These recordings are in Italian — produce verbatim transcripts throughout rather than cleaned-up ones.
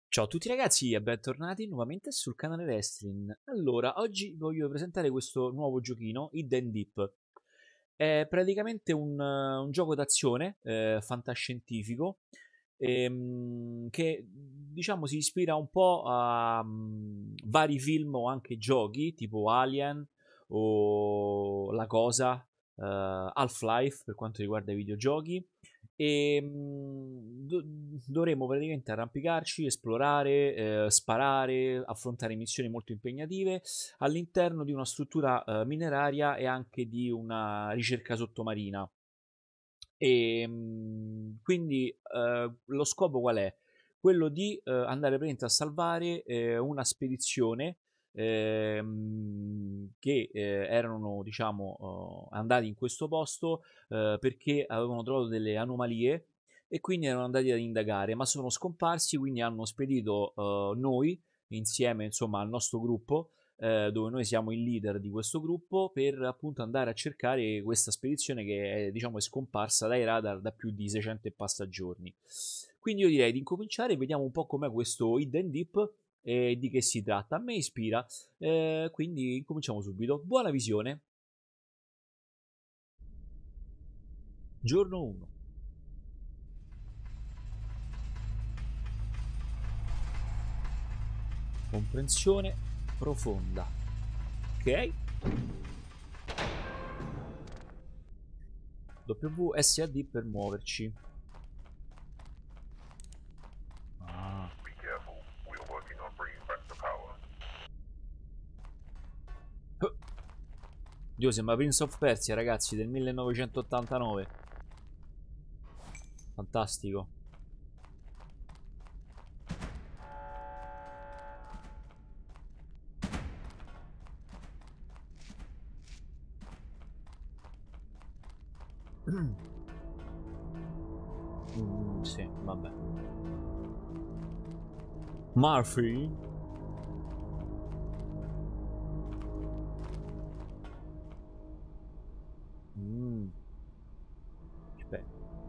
Ciao a tutti ragazzi e bentornati nuovamente sul canale Wrestling. Allora, oggi voglio presentare questo nuovo giochino, Hidden Deep. È praticamente un, eh, un gioco d'azione eh, fantascientifico ehm, che diciamo si ispira un po' a mm, vari film o anche giochi tipo Alien o La Cosa, eh, Half-Life per quanto riguarda i videogiochi e mh, do- dovremo praticamente arrampicarci, esplorare, eh, sparare, affrontare missioni molto impegnative all'interno di una struttura eh, mineraria e anche di una ricerca sottomarina. E mh, quindi eh, lo scopo qual è? Quello di eh, andare praticamente a salvare eh, una spedizione ehm, che eh, erano diciamo eh, andati in questo posto eh, perché avevano trovato delle anomalie e quindi erano andati ad indagare, ma sono scomparsi, quindi hanno spedito eh, noi insieme insomma al nostro gruppo eh, dove noi siamo il leader di questo gruppo per appunto andare a cercare questa spedizione che è, diciamo, è scomparsa dai radar da più di seicento e passa giorni. Quindi io direi di incominciare, vediamo un po' com'è questo Hidden Deep e di che si tratta. A me ispira, eh, quindi incominciamo subito. Buona visione. Giorno uno. Comprensione profonda. Ok. W S A D per muoverci. Ah. Be careful. We're working on bringing back the power. Dio, sembra Prince of Persia, ragazzi, del millenovecentottantanove. Fantastico. Mm, sì, vabbè. Murphy? Mm, aspetta.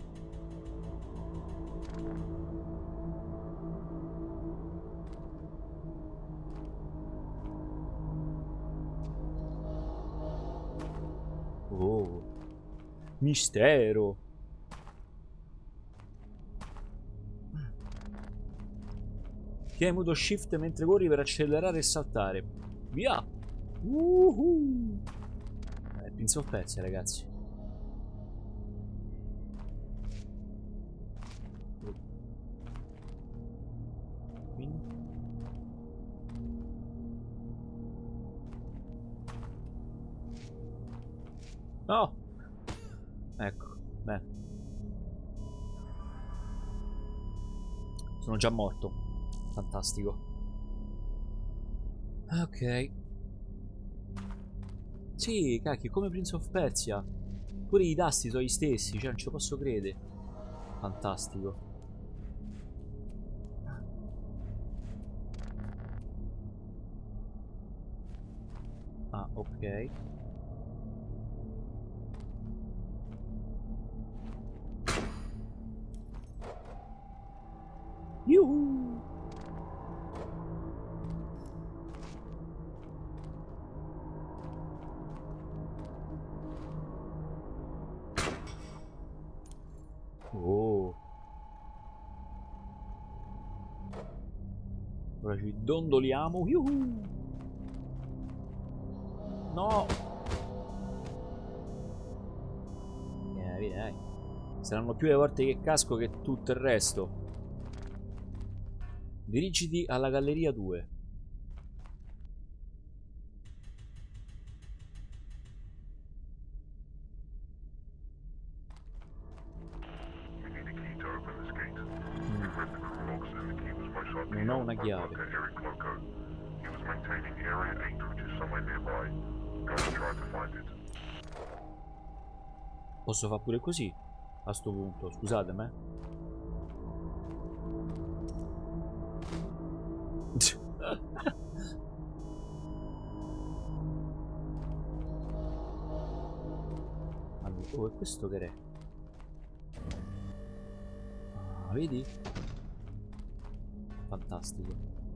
Oh, mistero. Tieni muto shift mentre corri per accelerare e saltare. Via! Uhu. Eh, Prince of Persia, ragazzi. Quindi... No! Ecco, beh. Sono già morto. Fantastico. Ok. Sì, cacchio, come Prince of Persia. Pure i tasti sono gli stessi, cioè non ci posso credere. Fantastico. Ah, ok. Yuhu! Oh. Ora ci dondoliamo. Yuhu! No! Eh, dai. Saranno più le volte che casco che tutto il resto. Dirigiti alla galleria due. We need a key to open this gate. Mm. We've read the crew logs and the key was most likely Non ho held una by chiave. worker Eric Loco. He was maintaining Area eight, which is somewhere nearby. Go and try to find it. Posso fare pure così? A sto punto, scusatemi. Allora, oh, e questo che è? Ah, vedi? Fantastico.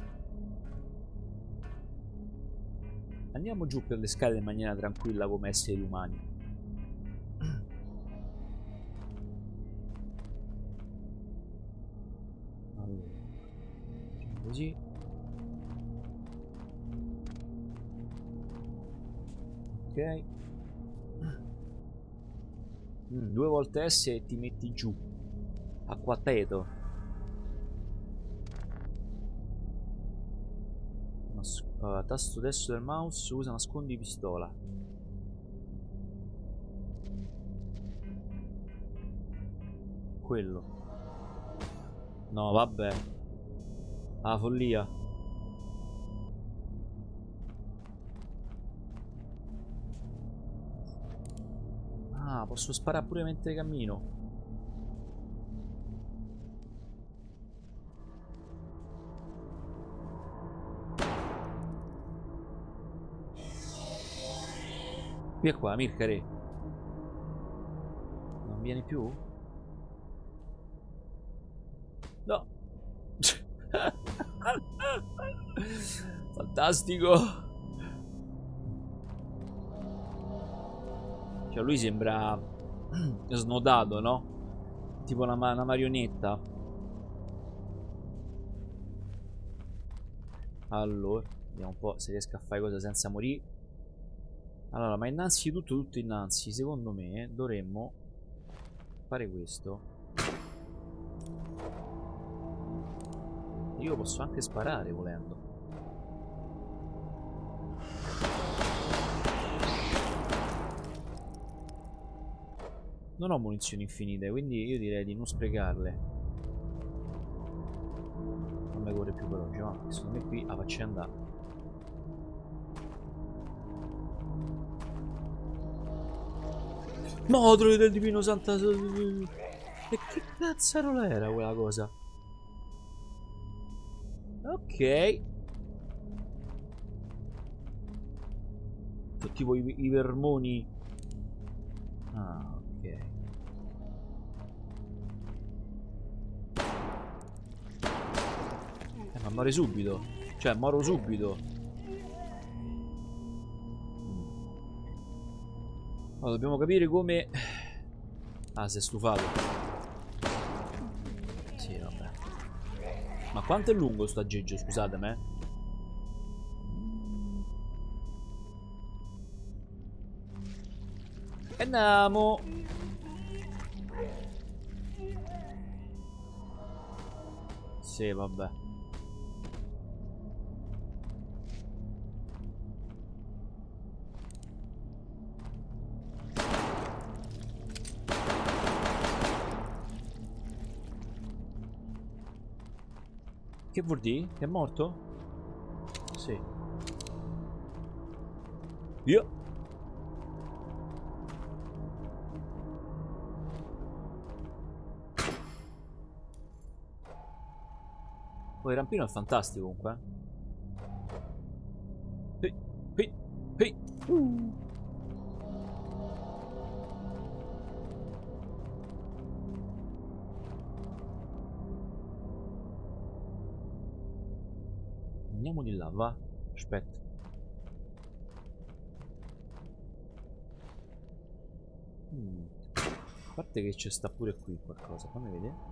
Andiamo giù per le scale in maniera tranquilla come esseri umani. Allora, facciamo così. Ok. Mm, due volte S e ti metti giù. Acquateto. Uh, tasto destro del mouse, usa nascondi pistola. Quello. No, vabbè. Ah, follia. Ah, posso sparare pure mentre cammino. Via qua, Mircare. Non vieni più? No. Fantastico. Cioè lui sembra snodato, no? Tipo una, una marionetta. Allora, vediamo un po' se riesco a fare cose senza morire. Allora, ma innanzitutto, tutto innanzi, secondo me dovremmo fare questo. Io posso anche sparare volendo. Non ho munizioni infinite, quindi io direi di non sprecarle. Non mi corre più veloce, ma secondo me qui la faccia andare. Modro del divino santa. E che cazzarola era quella cosa? Ok. Sono tipo i, i vermoni. Ah, ok. Eh, ma muore subito. Cioè, moro subito. Allora, dobbiamo capire come... Ah, si è stufato. Sì, vabbè. Ma quanto è lungo sto aggeggio, scusatemi, eh? E andiamo. Sì, vabbè. Che vuol dire? Che è morto? Sì. Io. Oh, il rampino è fantastico comunque. Ehi, ehi, ehi. Uh. Andiamo di là, va. Aspetta. Mm. A parte che c'è sta pure qui qualcosa, fammi vedere.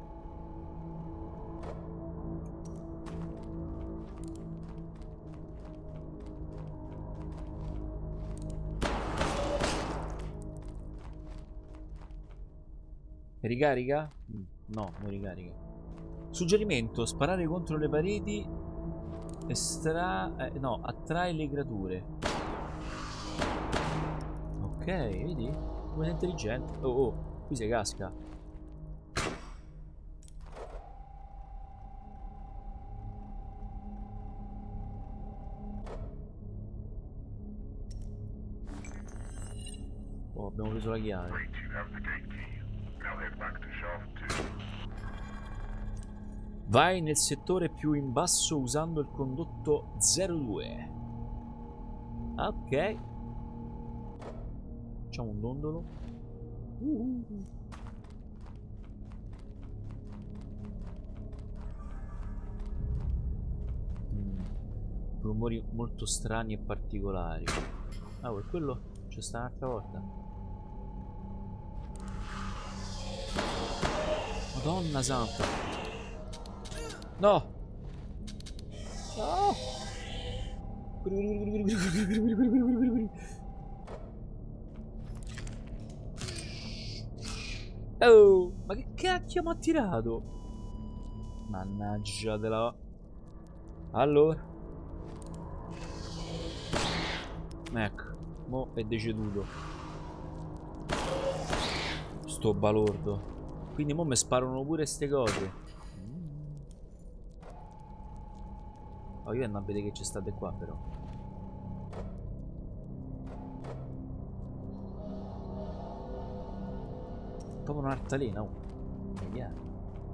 Ricarica? Mm. No, non ricarica. Suggerimento, sparare contro le pareti estra... Eh, no, attrae le creature. Ok, vedi? Come sei intelligente. Oh, oh, qui si casca. Oh, abbiamo preso la chiave. Vai nel settore più in basso usando il condotto zero due. Ok. Facciamo un dondolo. Uh. rumori molto strani e particolari. Ah, per quello c'è sta un'altra volta. Madonna santa. No. No. Oh, ma che cacchio mi ha tirato? Mannaggia della... Allora. Ecco, mo è deceduto. Sto balordo. Quindi mo mi sparano pure ste cose. Oh, io non vedo che c'è state qua però. Proprio un'altalena, oh. Vediamo.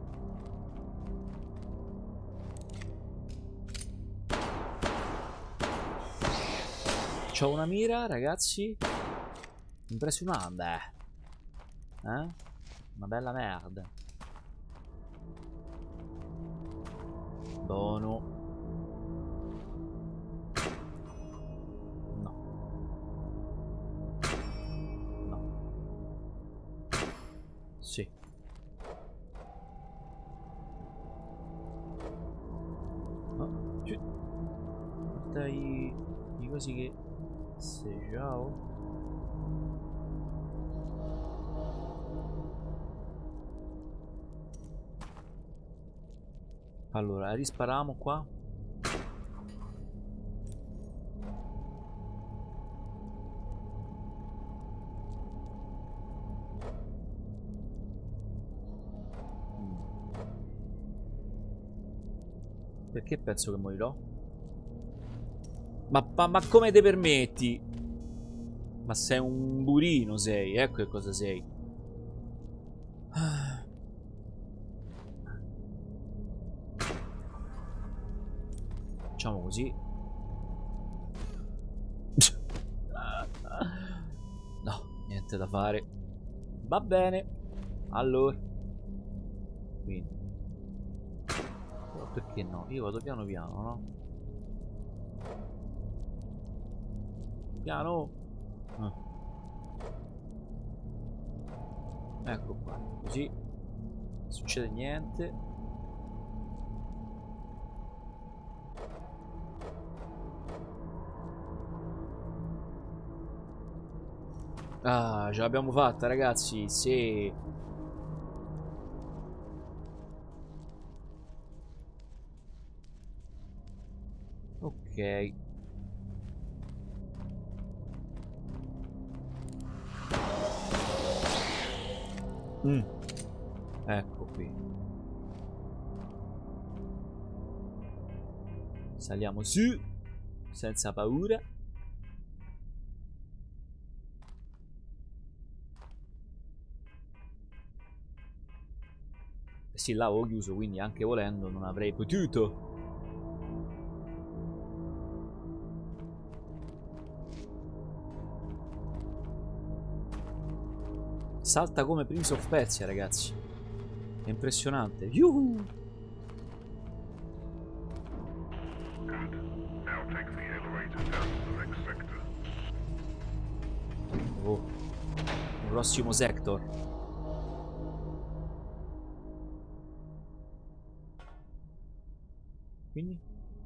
C'ho una mira, ragazzi. Impressionante. Eh? Una bella merda. Buono. No. No. Sì. No. Guarda i... i cosi che... Se ciao. Allora, rispariamo qua. Mm. Perché penso che morirò? Ma, ma, ma come te permetti? Ma sei un burino, sei. Ecco che cosa sei. Facciamo così. No, niente da fare. Va bene. Allora. Quindi. Però perché no? Io vado piano piano, no? Piano. Ah. Ecco qua. Così. Non succede niente. Ah, ce l'abbiamo fatta, ragazzi. Sì. Ok. Mm. Ecco qui. Saliamo su. Senza paura. Eh sì, là avevo chiuso, quindi anche volendo non avrei potuto. Salta come Prince of Persia, ragazzi. È impressionante. Yuhu! Good. Now take the elevator down to the next sector. Oh. Un prossimo sector. Quindi?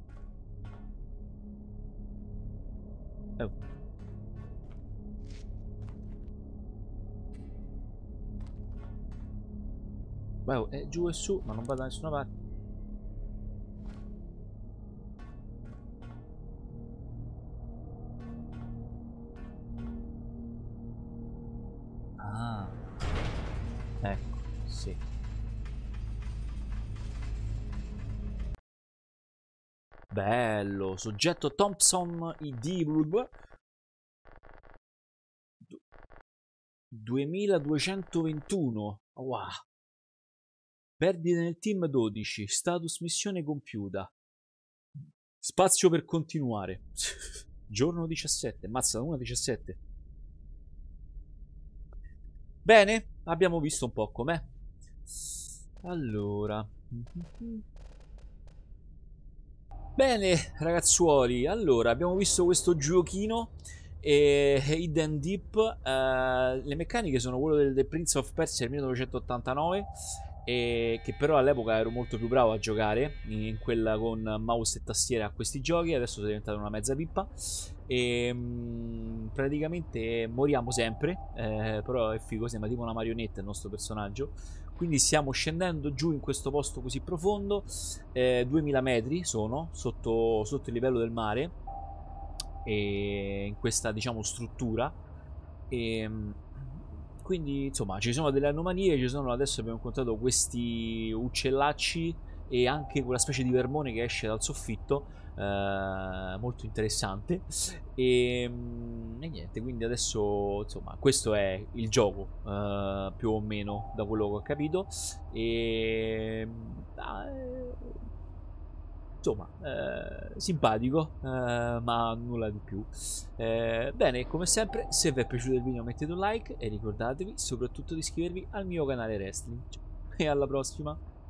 Oh. Beh, oh, è giù e su, ma non vado da nessuna parte. Ah. Ecco, sì. Bello. Soggetto Thompson I D duemiladuecentoventuno. Wow. Perdite nel team dodici. Status missione compiuta. Spazio per continuare. Giorno diciassette. Mazza, uno diciassette. Bene, abbiamo visto un po' com'è. Allora. Bene, ragazzuoli, allora abbiamo visto questo giochino e Hidden Deep. Eh, le meccaniche sono quelle del, del Prince of Persia del millenovecentottantanove, e che però all'epoca ero molto più bravo a giocare in quella con mouse e tastiera a questi giochi. Adesso sono diventato una mezza pippa e mh, praticamente moriamo sempre, eh, però è figo, sembra tipo una marionetta il nostro personaggio. Quindi stiamo scendendo giù in questo posto così profondo, eh, duemila metri sono sotto, sotto il livello del mare, e in questa, diciamo, struttura. E mh, quindi insomma ci sono delle anomalie, ci sono, adesso abbiamo incontrato questi uccellacci e anche quella specie di vermone che esce dal soffitto, eh, molto interessante. E, mm, e niente, quindi adesso insomma questo è il gioco, eh, più o meno da quello che ho capito. E ah, eh, insomma, eh, simpatico, eh, ma nulla di più. Eh, bene, come sempre, se vi è piaciuto il video mettete un like e ricordatevi soprattutto di iscrivervi al mio canale wrestling. E alla prossima!